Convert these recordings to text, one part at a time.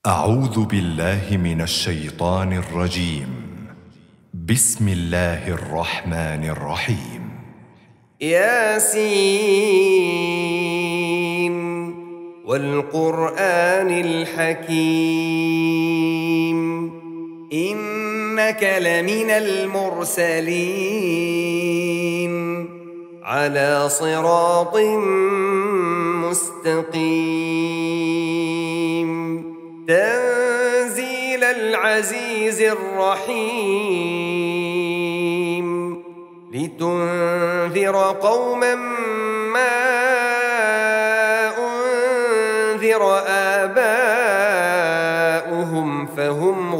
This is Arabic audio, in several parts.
أعوذ بالله من الشيطان الرجيم. بسم الله الرحمن الرحيم. ياسين والقرآن الحكيم إنك لمن المرسلين على صراط مستقيم تنزيل العزيز الرحيم لتنذر قوما ما أنذر آباؤهم فهم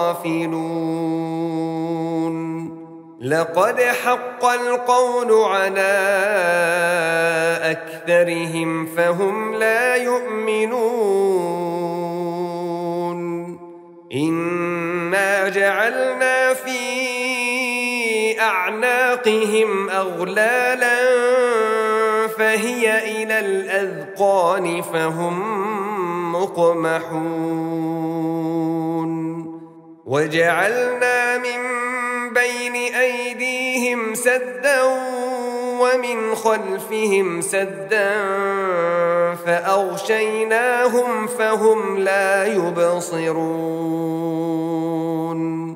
غافلون لقد حق القول على أكثرهم فهم لا يؤمنون إنا جعلنا في أعناقهم أغلالا فهي إلى الأذقان فهم مقمحون وجعلنا من بين أيديهم سدا ومن خلفهم سدا فأغشيناهم فهم لا يبصرون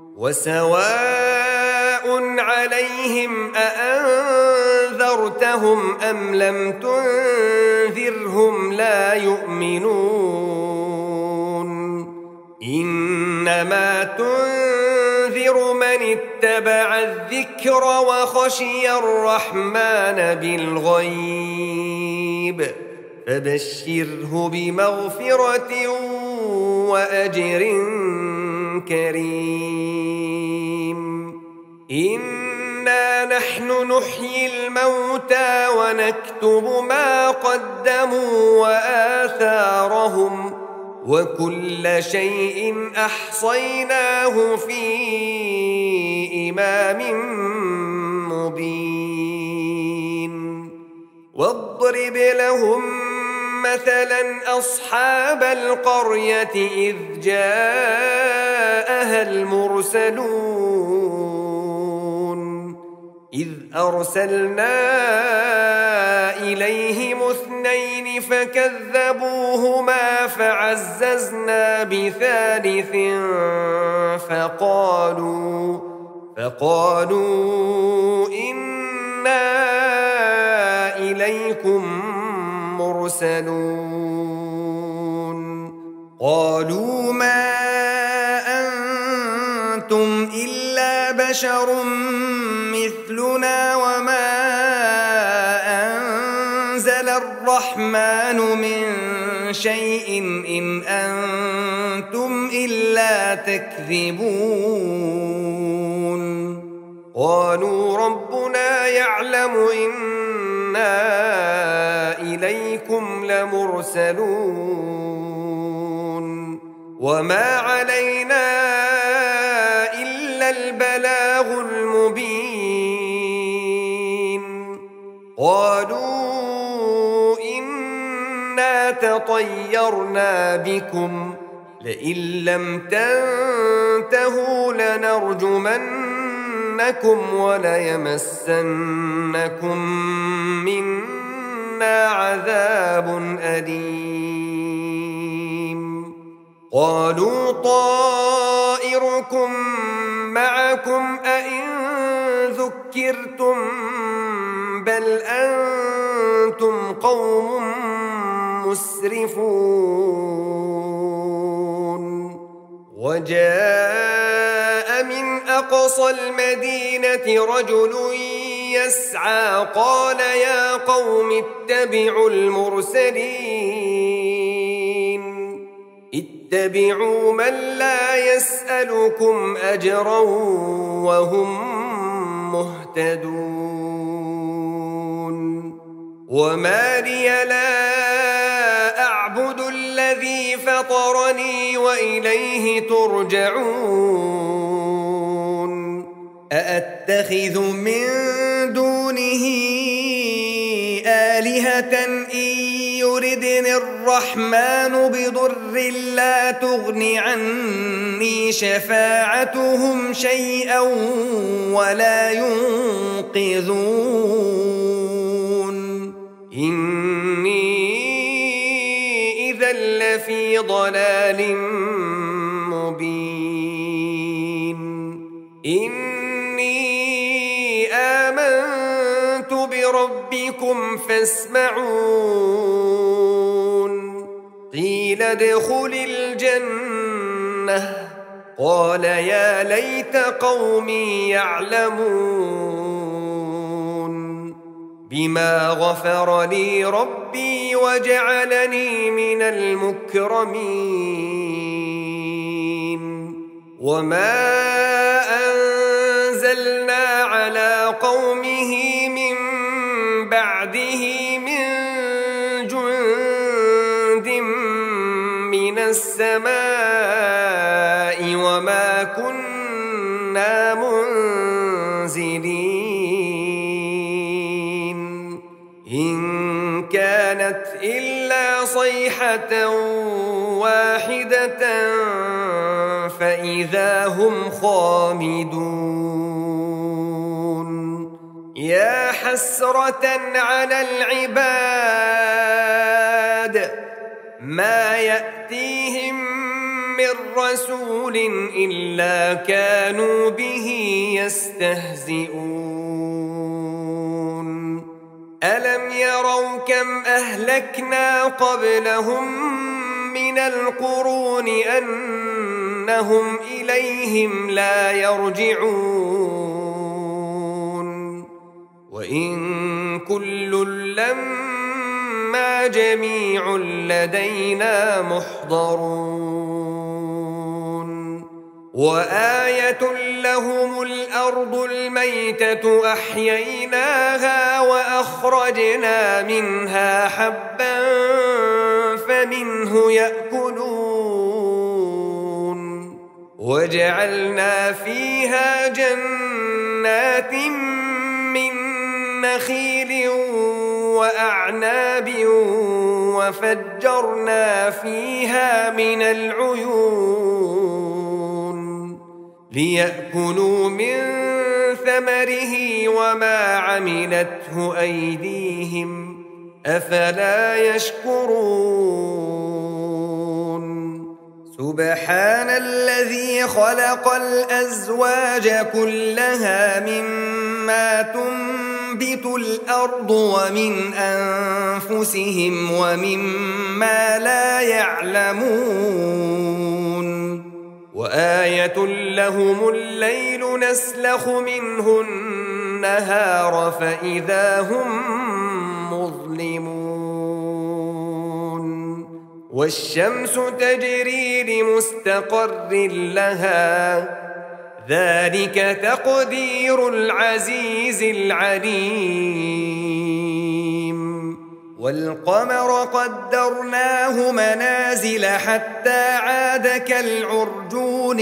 وسواء عليهم أأنذرتهم أم لم تنذرهم لا يؤمنون إنما تنذر من اتبع الذكر وخشي الرحمن بالغيب فبشره بمغفرة وأجر كريم إنا نحن نحيي الموتى ونكتب ما قدموا وآثارهم وكل شيء أحصيناه في إمام مبين واضرب لهم مثلا أصحاب القرية إذ جاءها المرسلون إذ أرسلنا إليهم اثنين فكذبوهما فعززنا بثالث فقالوا إنا إليكم مرسلون قالوا ما أنتم إلا بشر مثلنا وما أنزل الرحمن من شيء إن أنتم إلا تكذبون قالوا ربنا يعلم إنا إليكم لمرسلون وما علينا إلا البلاغ المبين قالوا إنا تطيرنا بكم لئن لم تنتهوا لنرجمنكم وليمسنكم منا عذاب أليم قالوا طائركم معكم أئن ذكرتم بل أنتم قوم مسرفون وجاء من أقصى المدينة رجل يسعى قال يا قوم اتبعوا المرسلين اتبعوا من لا يسألكم أجرا وهم مهتدون وما لي لا أعبد الذي فطرني وإليه ترجعون أأتخذ من دونه آلهة إن يردني الرحمن بضر لا تغن عني شفاعتهم شيئا ولا ينقذون إني إذا لفي ضلال مبين إني آمنت بربكم فاسمعون قيل ادخل الجنة قال يا ليت قومي يعلمون بما غفر لي ربي وجعلني من المكرمين وما أنزلنا على قومه من بعده من جند من السماء وما كنا منزلين إن كانت إلا صيحة واحدة فإذا هم خامدون يا حسرة على العباد ما يأتيهم من رسول إلا كانوا به يستهزئون ألم يروا كم أهلكنا قبلهم من القرون أنهم إليهم لا يرجعون وإن كل لما جميع لدينا محضرون وآية لهم الأرض الميتة أحييناها وأخرجنا منها حبا فمنه يأكلون وجعلنا فيها جنات من نخيل وأعناب وفجرنا فيها من العيون ليأكلوا من ثمره وما عملته أيديهم أفلا يشكرون سبحان الذي خلق الأزواج كلها مما تنبت الأرض ومن أنفسهم ومما لا يعلمون وآية لهم الليل نسلخ منه النهار فإذا هم مظلمون والشمس تجري لمستقر لها ذلك تقدير العزيز العليم والقمر قدرناه منازل حتى عاد كالعرجون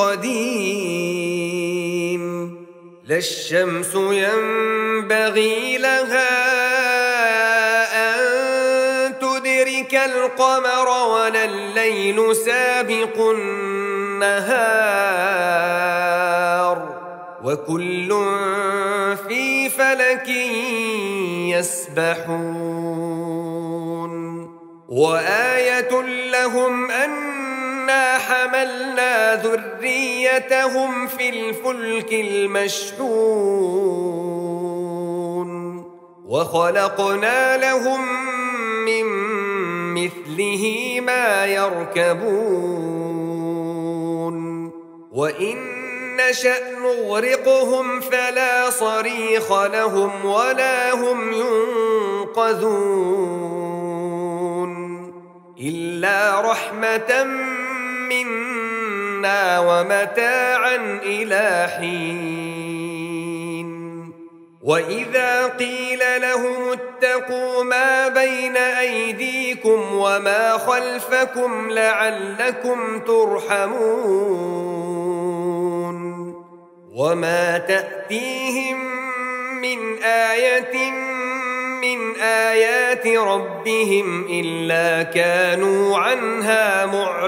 القديم لا الشمس ينبغي لها أن تدرك القمر ولا الليل سابق النهار وكل في فلك يسبحون وآية لهم أنا حملنا ذريتهم في الفلك المشحون وخلقنا لهم من مثله ما يركبون وإن نشأ نغرقهم فلا صريخ لهم ولا هم ينقذون إلا رحمة منا ومتاعا إلى حين وإذا قيل لهم اتقوا ما بين أيديكم وما خلفكم لعلكم ترحمون وما تأتيهم من آية من آيات ربهم إلا كانوا عنها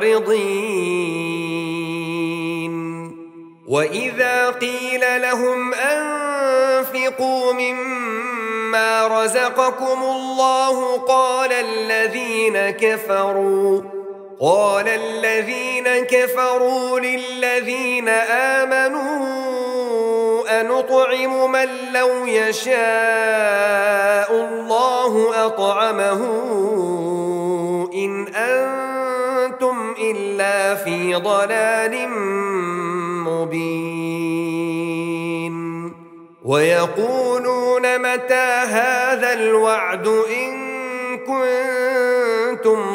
معرضين وإذا قيل لهم أنفقوا مما رزقكم الله قال الذين كفروا للذين آمنوا أنطعم من لو يشاء الله أطعمه إن أنتم إلا في ضلال مبين ويقولون متى هذا الوعد إن كنتم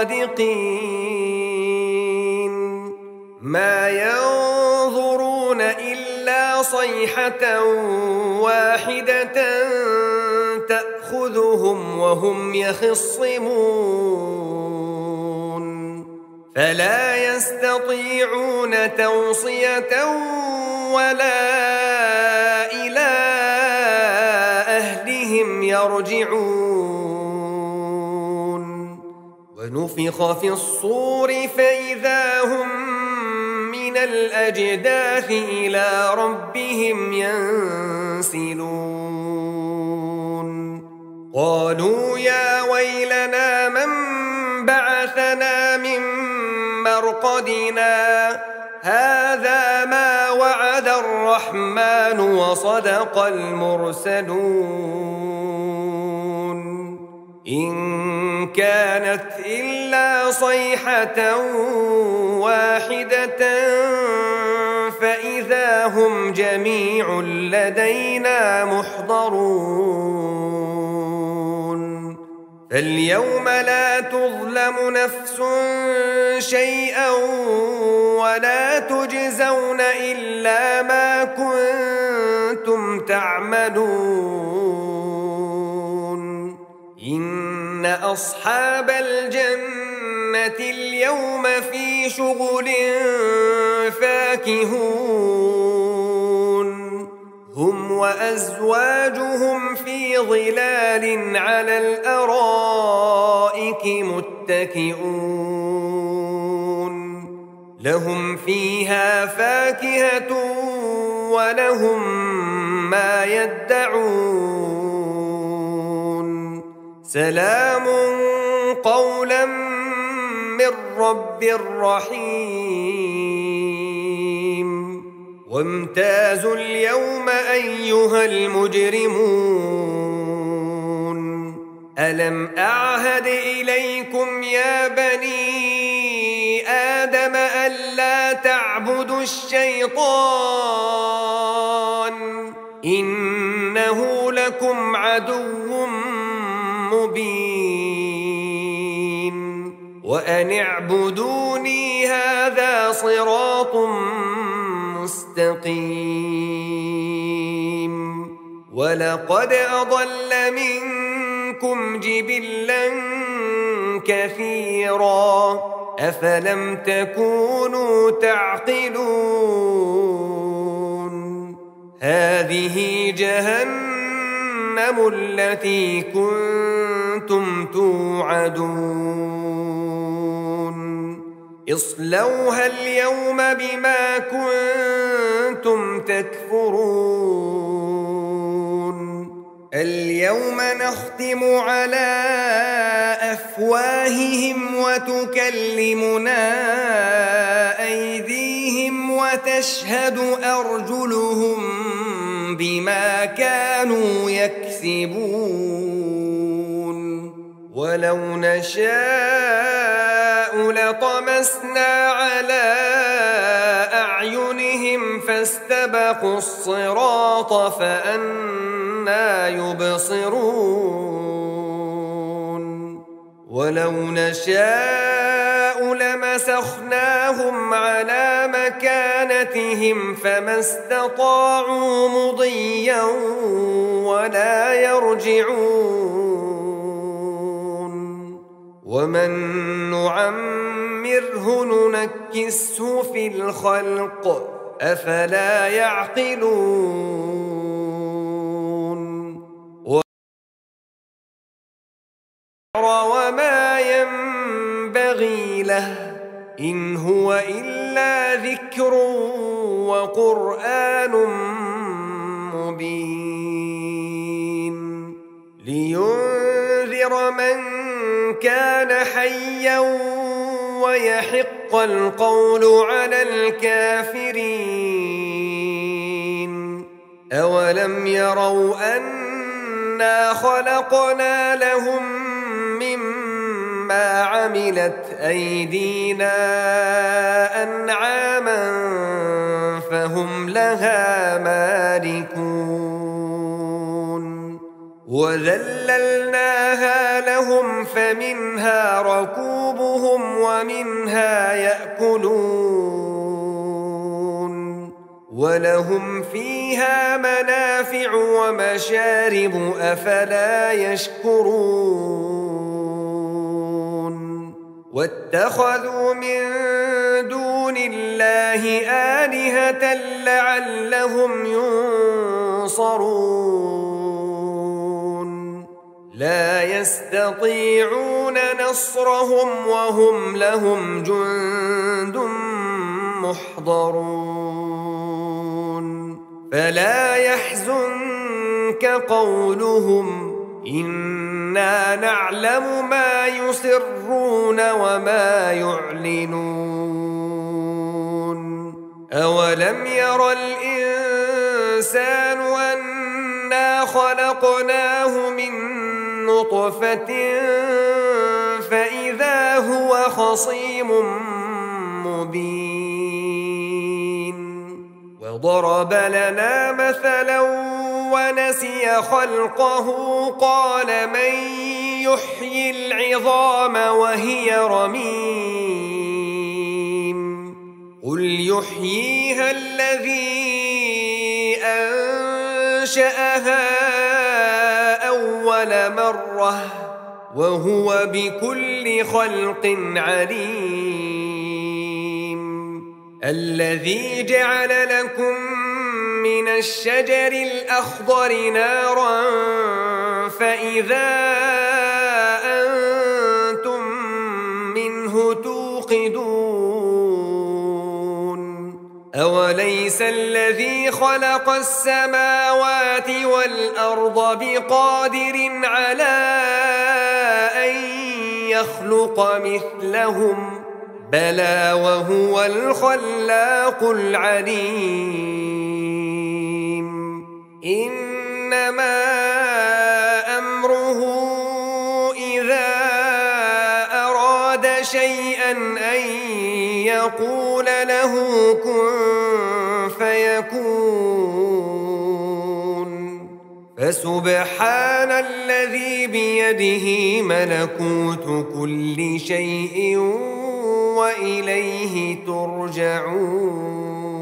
صادقين ما ينظرون إلا صيحة واحدة تأخذهم وهم يخصمون فلا يستطيعون توصية ولا إلى أهلهم يرجعون ونفخ في الصور فإذا هم من الأجداث إلى ربهم ينسلون قالوا يا ويلنا من بعثنا من مرقدنا هذا ما وعد الرحمن وصدق المرسلون إن كانت إلا صيحة واحدة فإذا هم جميع لدينا محضرون فاليوم لا تظلم نفس شيئا ولا تجزون إلا ما كنتم تعملون إن أصحاب الجنة اليوم في شغل فاكهون هم وأزواجهم في ظلال على الأرائك متكئون لهم فيها فاكهة ولهم ما يدعون سلام قولا من رب رحيم وامتازوا اليوم أيها المجرمون ألم أعهد إليكم يا بني آدم ألا تعبدوا الشيطان إنه لكم عدو مبين وأن اعبدوني هذا صراط مستقيم ولقد أضل منكم جبلا كثيرا أفلم تكونوا تعقلون هذه جهنم التي كنتم توعدون اصلوها اليوم بما كنتم تكفرون اليوم نختم على أفواههم وتكلمنا أيديهم وتشهد أرجلهم بما كانوا يكسبون ولو نشاء لطمسنا على أعينهم فاستبقوا الصراط فأنى يبصرون ولو نشاء لمسخناهم على مكانتهم فما استطاعوا مضيا ولا يرجعون ومن نعمره ننكسه في الخلق أفلا يعقلون إن هو إلا ذكر وقرآن مبين لينذر من كان حيا ويحق القول على الكافرين أولم يروا أنا خلقنا لهم مما عملت أيدينا أنعاما فهم لها مالكون وذللناها لهم فمنها ركوبهم ومنها يأكلون ولهم فيها منافع ومشارب أفلا يشكرون واتخذوا من دون الله آلهة لعلهم ينصرون لا يستطيعون نصرهم وهم لهم جند محضرون فلا يحزنك قولهم إنا نعلم ما يسرون وما يعلنون أولم ير الإنسان أنا خلقناه من نطفة فإذا هو خصيم مبين وضرب لنا مثلا ونسي خلقه قال من يحيي العظام وهي رميم قل يحييها الذي أنشأها أول مرة وهو بكل خلق عليم الذي جعل لكم من الشجر الأخضر نارا فإذا أنتم منه توقدون أوليس الذي خلق السماوات والأرض بقادر على أن يخلق مثلهم بلى وهو الخلاق العليم إنما أمره إذا أراد شيئا أن يقول له كن فيكون فسبحان الذي بيده ملكوت كل شيء وإليه ترجعون